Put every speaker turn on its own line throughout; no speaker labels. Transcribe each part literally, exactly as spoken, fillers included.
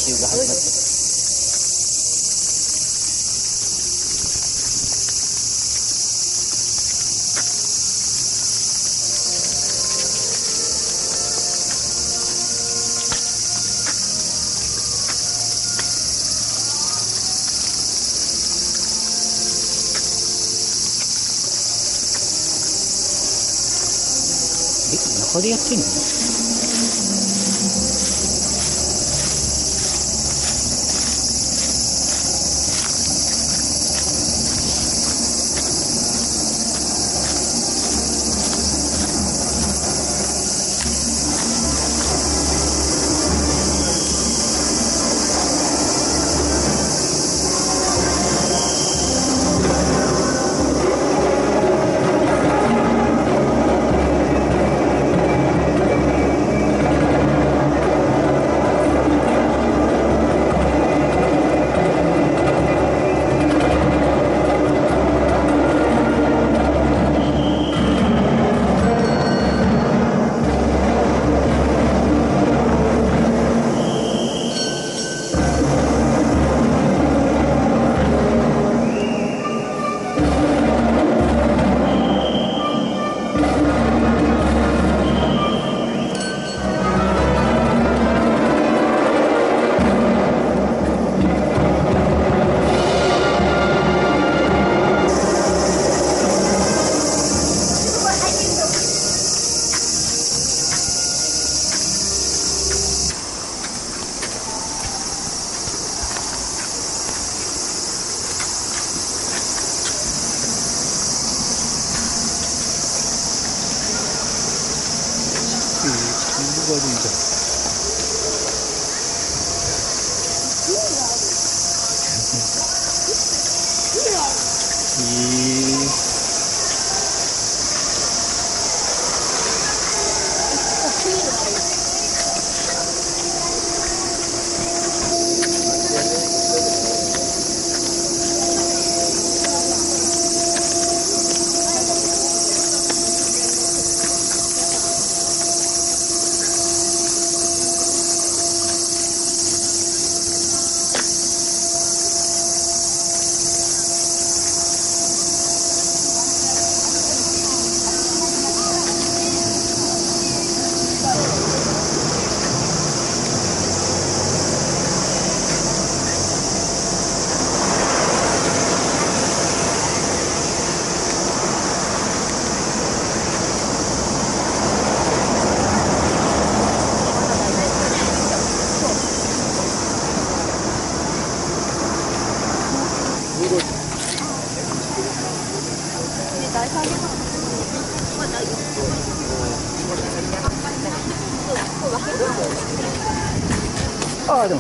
習が始まって。中でやってんの？ああ、でも。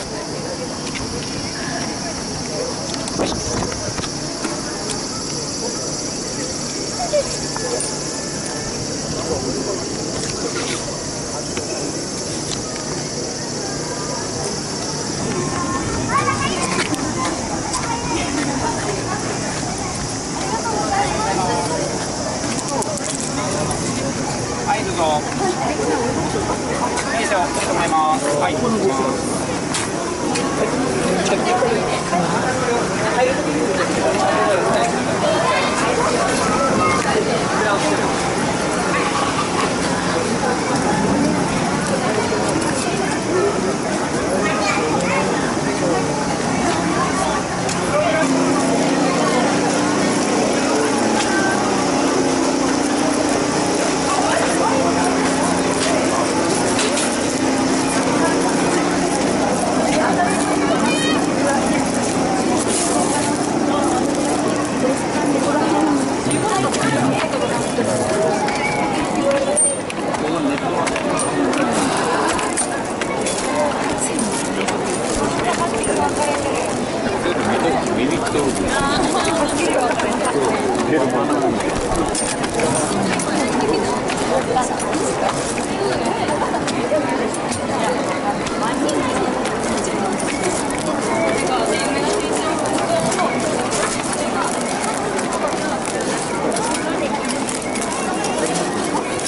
はい、どうぞ。よいしょ、ありがとうございます。はい、お願いします。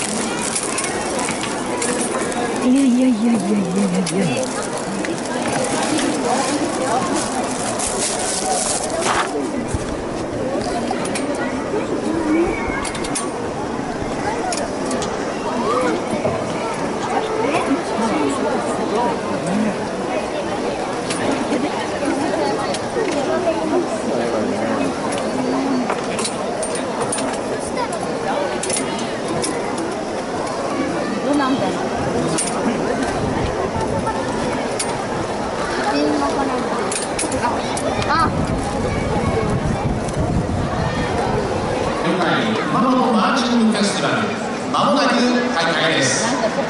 いやいやいやいやいやいやいや。
熊本マーチングフェスティバル、まもなく開会です。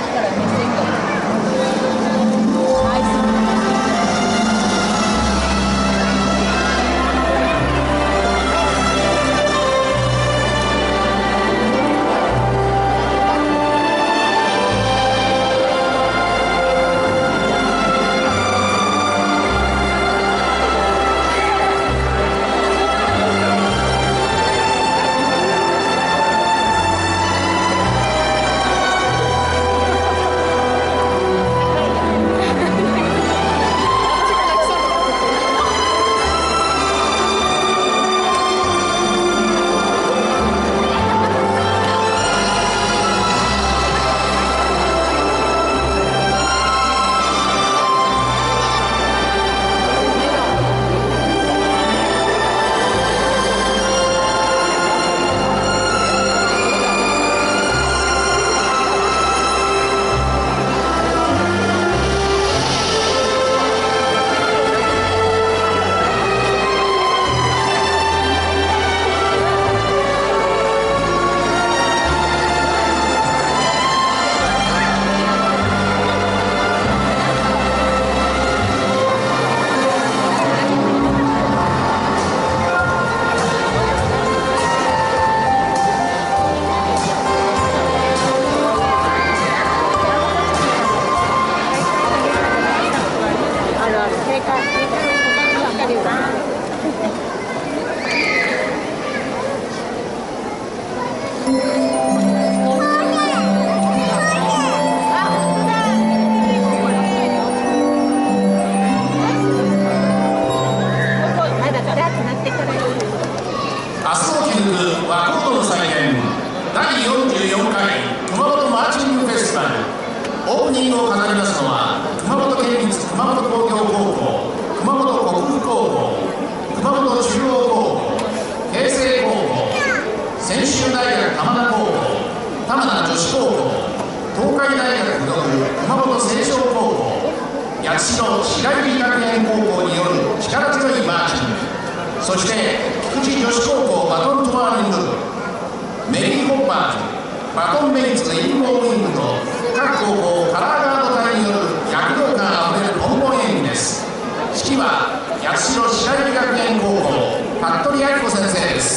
オープニングを飾りますのは熊本県立熊本工業高校、熊本国府高校、熊本中央高校、慶成高校、専修大学玉名高校、玉名女子高校、東海大学附属熊本清少高校、八代白百合学園高校による力強いマーチング、そして菊池女子高校バトントワーリング部、メリー・ホッパーズ、バトンベイツインボーウィングと各高校カラーガード隊による躍動感あふれるポンポン演技です。指揮は八代白百合学園高校服部明子先生です。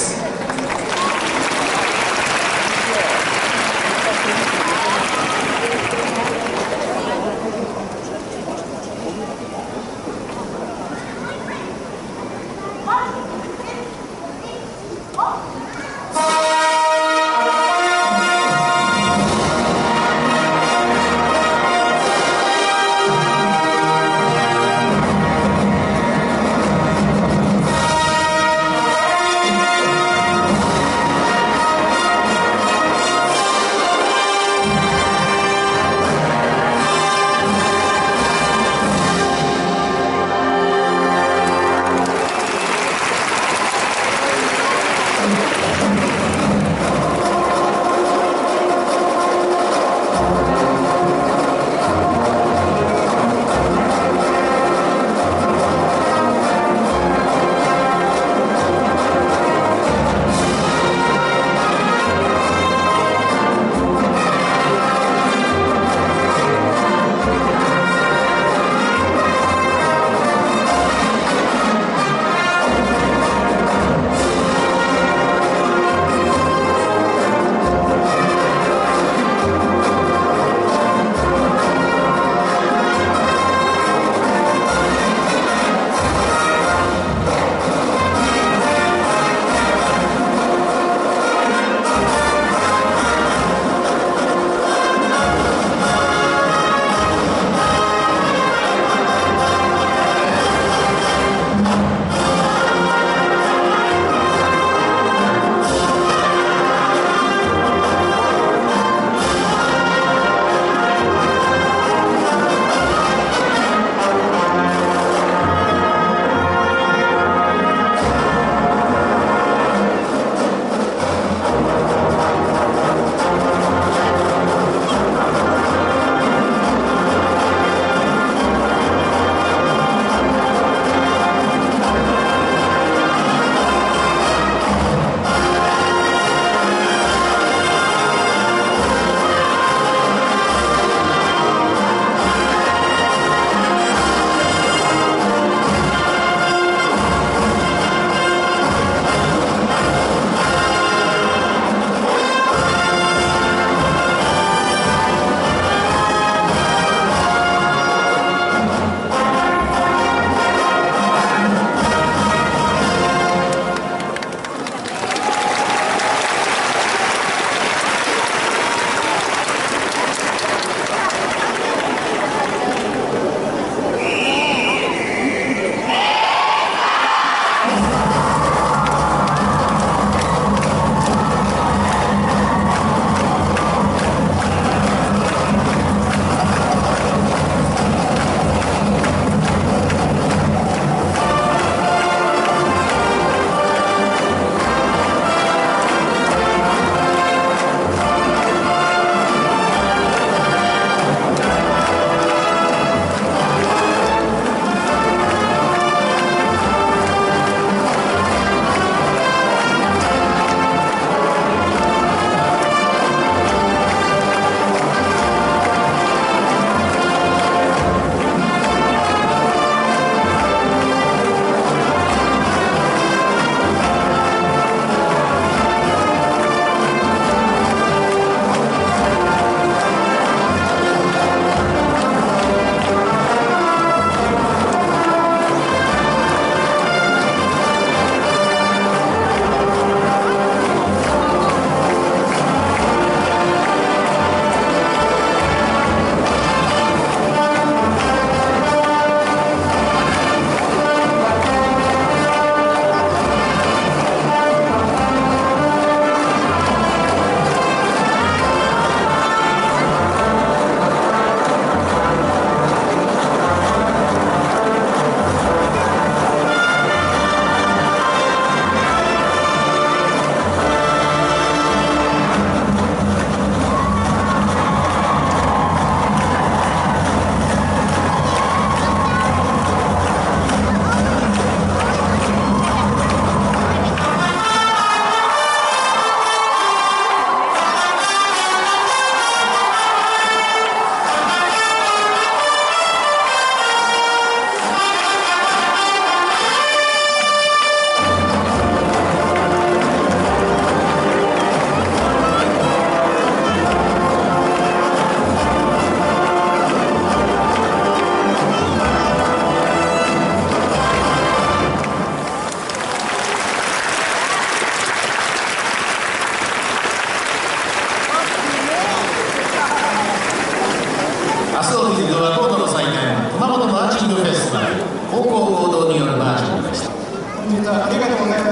明日のフィールドはコートの祭典熊本マーチングフェスティバル高校合同によるマーチングでした。
本日はありがとうございます。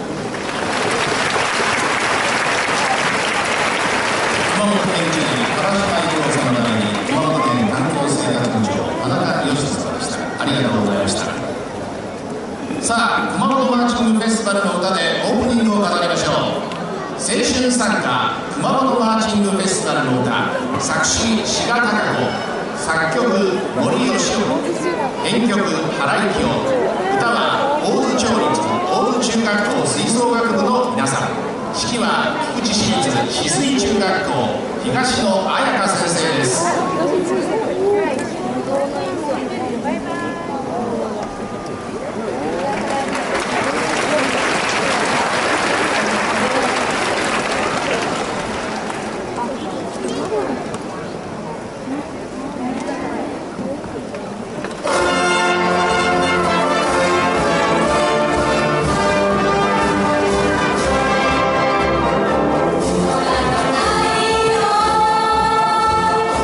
熊本県知事原島一郎様のために熊本県観光生活部長田中義人様でした。ありがとうございました。さあ、熊本マーチングフェスティバルの歌でオープニングを飾りましょう。青春賛歌熊本マーチングフェスティバルの歌、作詞志賀貴子、作曲森喜夫、編曲原幸雄、歌は大津町立大津中学校吹奏楽部の皆さん、指揮は菊池市立止水中学校東野彩香先生です。
「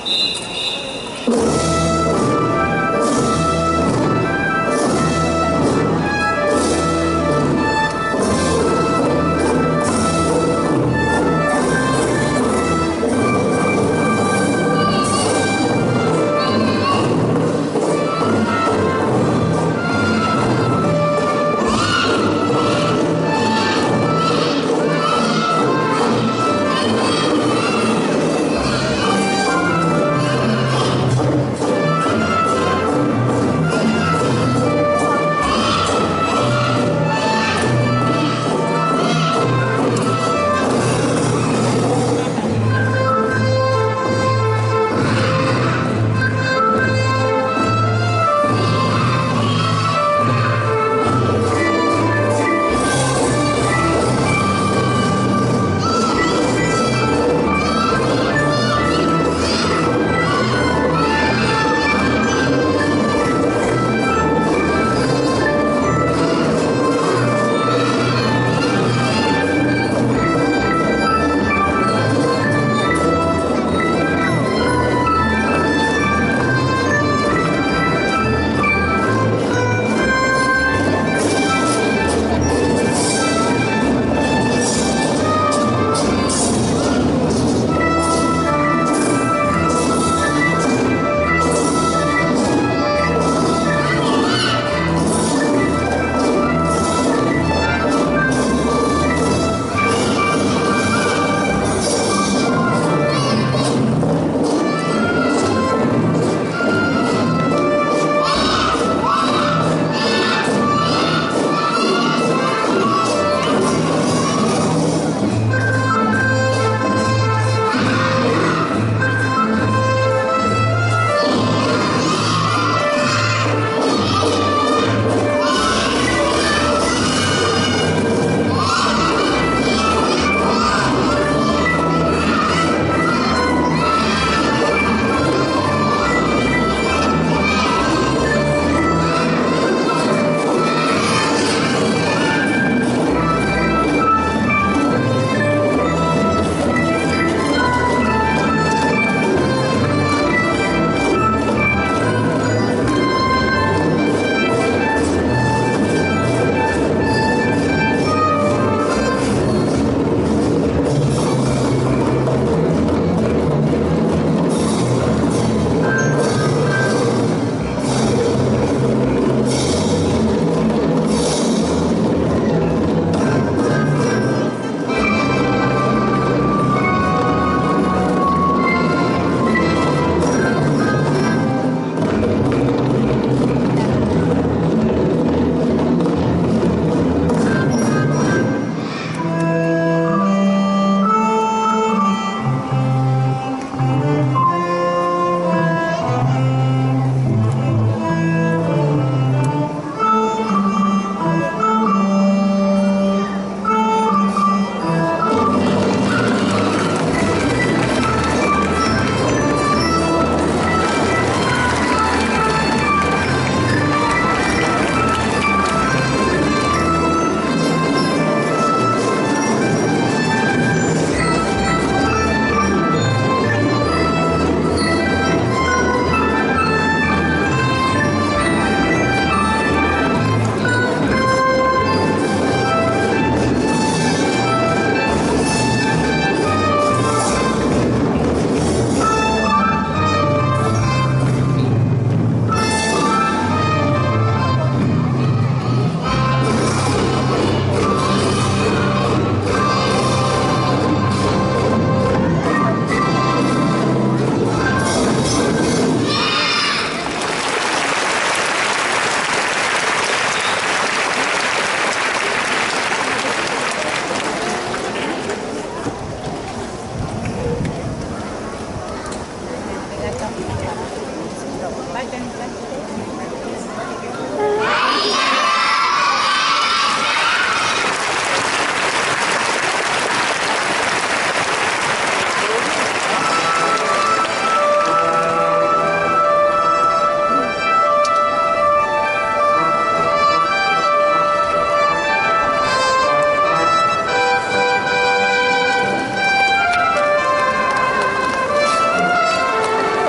「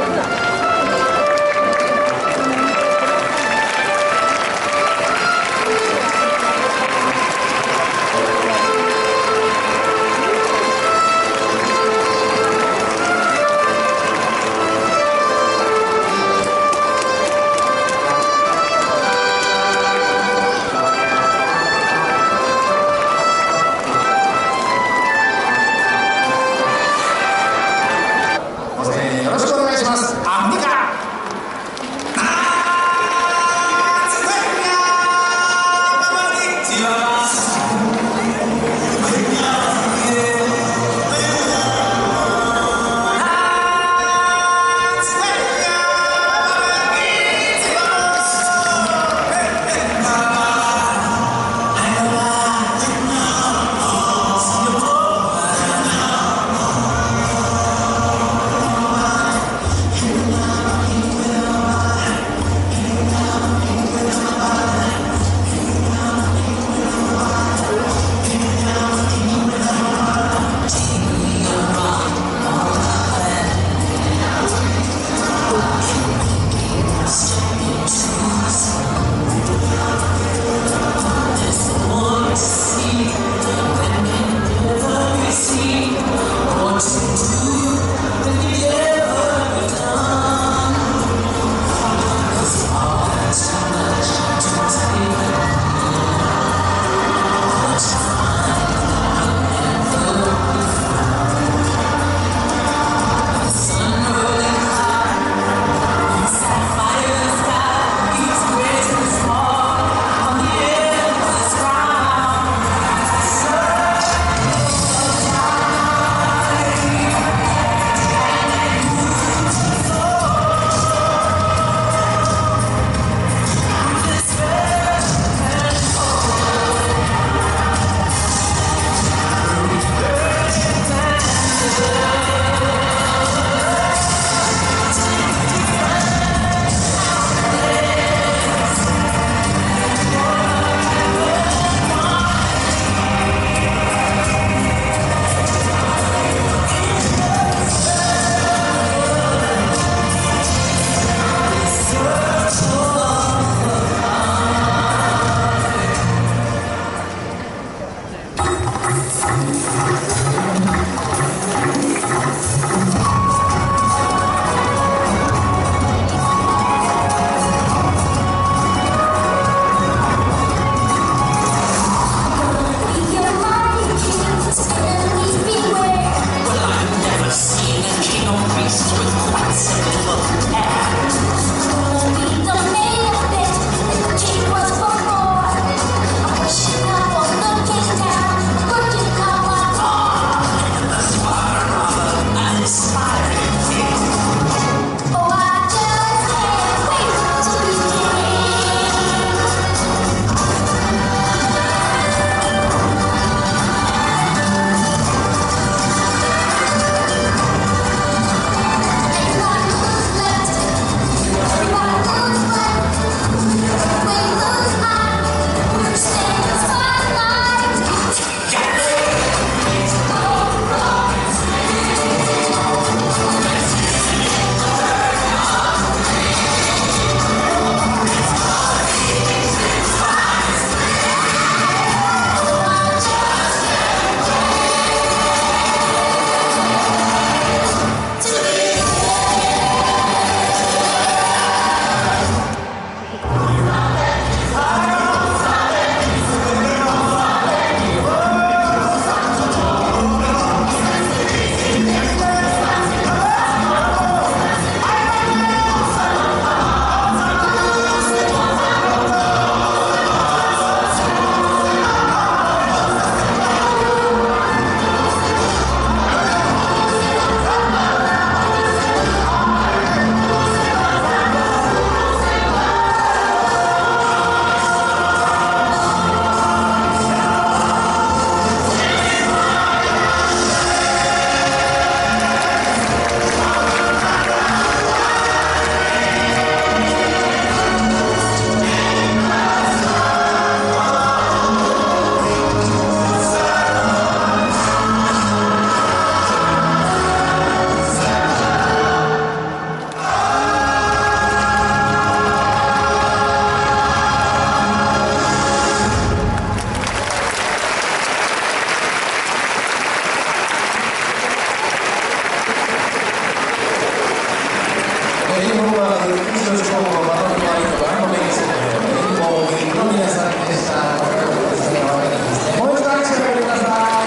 レインボーワーク一女子高校バトルマリンのバンドメインセットレインボーに黒宮さんでした。もう一度拍手をお願いください。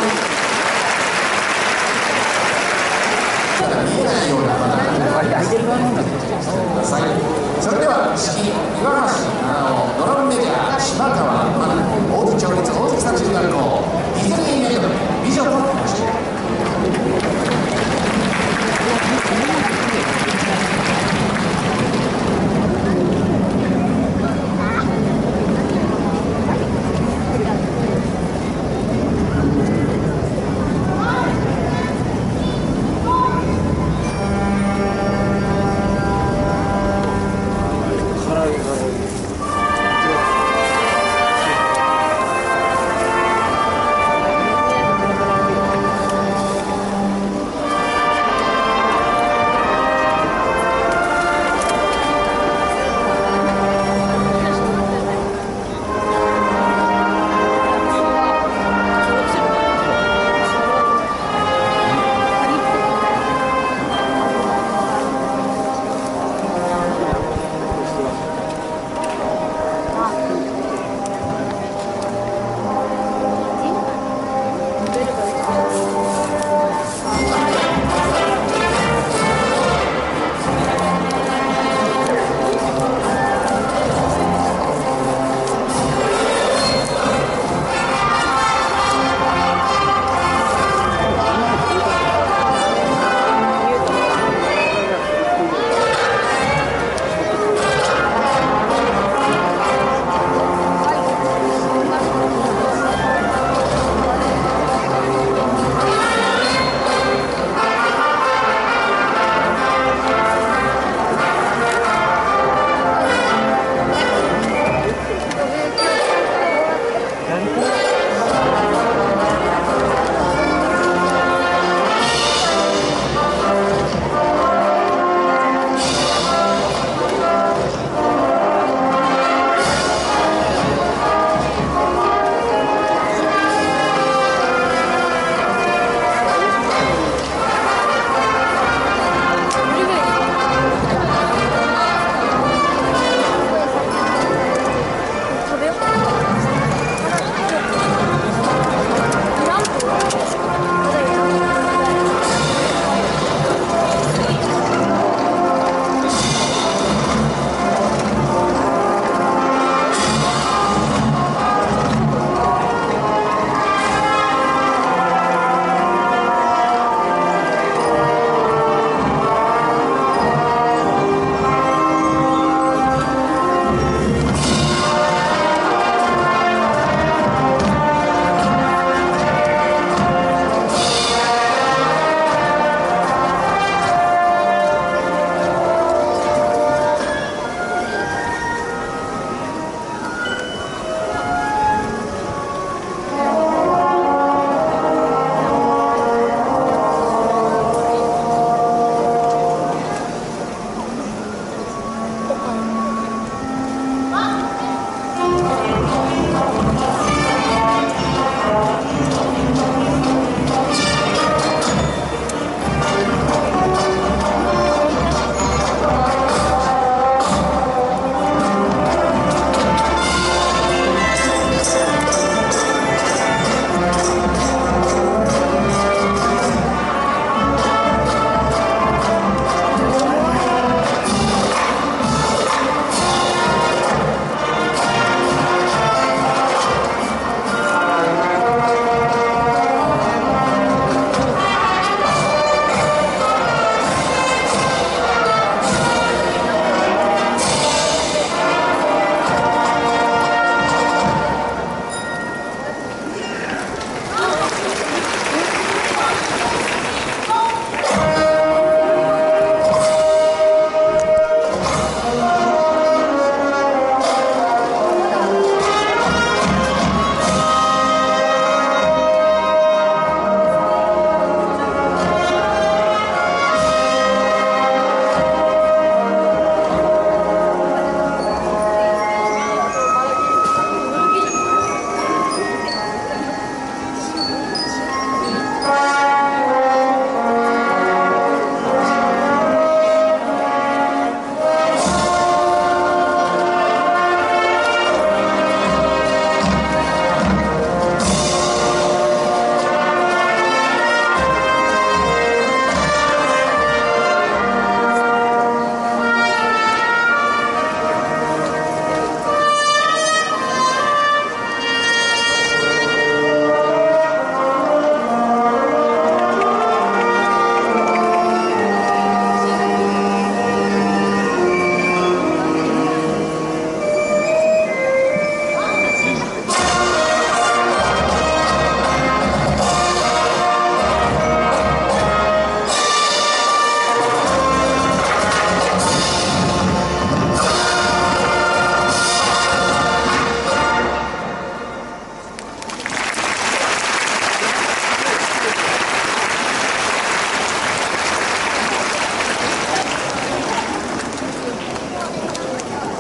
ただ見えないようなバナナ
開いてる側なんだけど。
それでは式岩橋七尾ドラムメジャー島川真奈大津町立大月中学校ディズニーメドレー美女と申し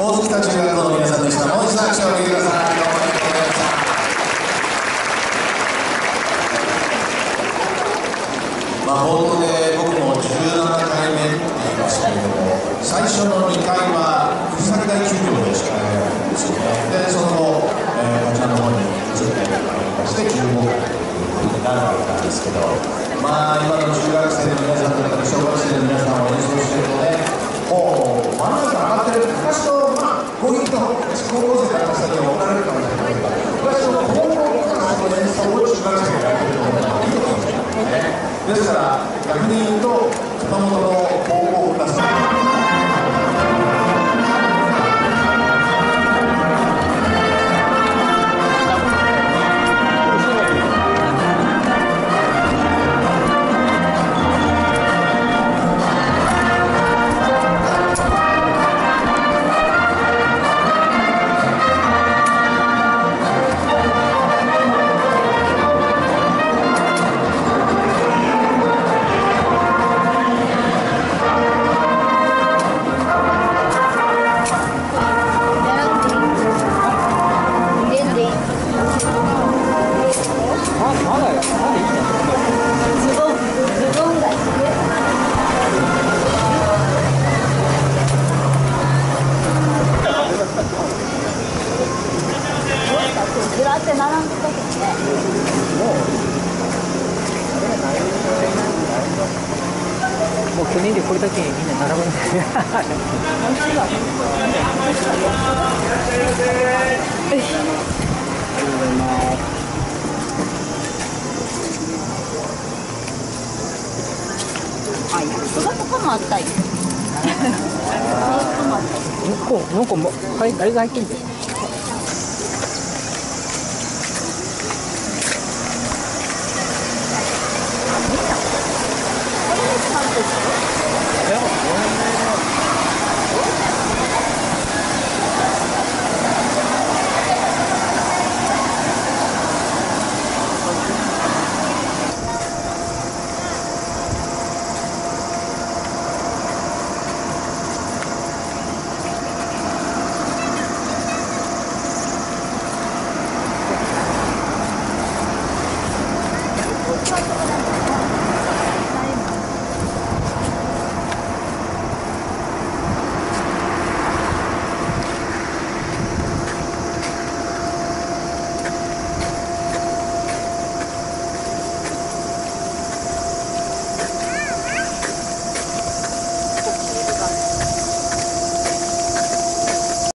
大月田中学校の皆さんでした。もう一度拍手をお送りください。どうもありがとうございました。まあ、冒頭で僕もじゅうななかいめって言いましたけれども、最初のにかいは藤崎大球場でしかやらないんですよね。で、その後、えー、こちらの方に移ってまいりまして、じゅうごかいということになるわけなんですけど、まあ、今の中学生の皆さんとか、小学生の皆さんを演奏してるとね、もう、真ん中上がってる、昔の、まあ、こういった高校生からしたら怒られるかもしれないけど、昔の高校からその演奏を中学生がやってると思うのはいいのかもしれないですね。ですから逆に言うと熊本の高校クラス
ずらって並んでたけどね。
もう去年でこれだけみんな並ぶんだよ。
あ、焼きそばとかもあったよ。
向こう、なんかも、あれ、あれが入ってんだよ。